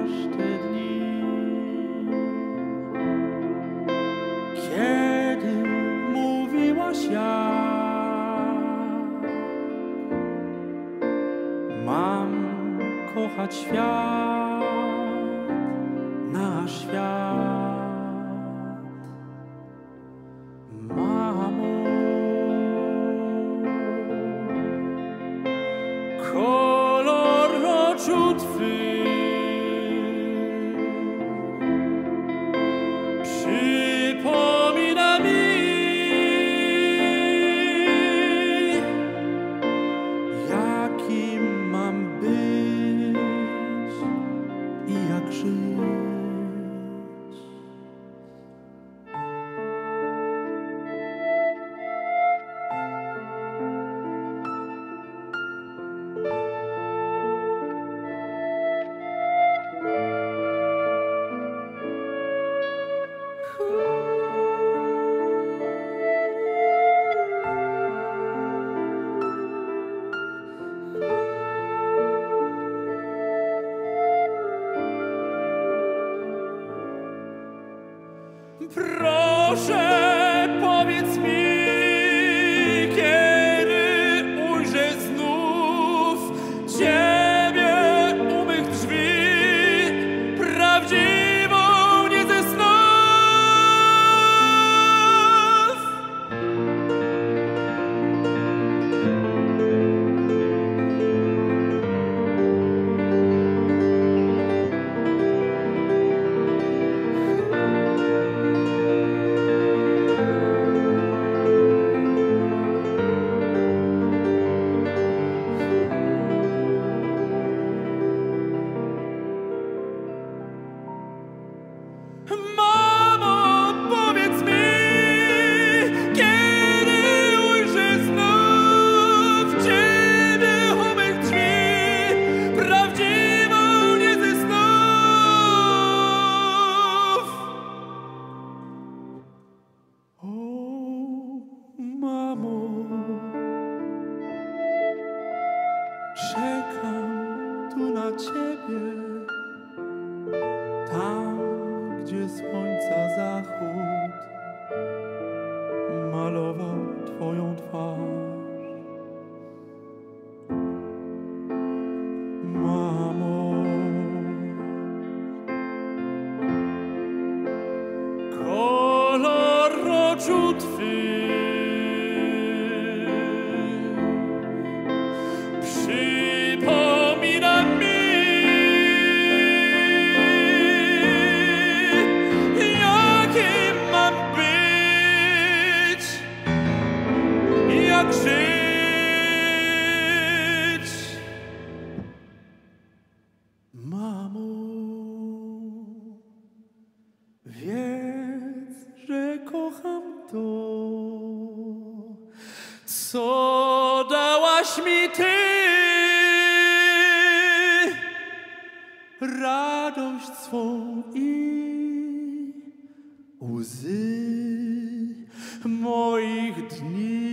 te dni, kiedy mówiłaś mam kochać świat, nasz świat. Mamo, kolor oczu twych przypomina mi, jakim mam być i jak żyć. Proszę, powiedz mi, kiedy ujrzę znów Ciebie u mych drzwi, prawdziwą nie ze snów. Mamo, powiedz mi, kiedy ujrzę znów Ciebie u mych drzwi, prawdziwą nie ze snów. O, mamo, czekam tu na Ciebie, tam, gdzie słońca zachód malował Twoją twarz. Mamo, kolor oczu Twych przypomina mi, jak żyć. Mamo, wiedz, że kocham to, co dałaś mi Ty, radość swą i łzy moich dni.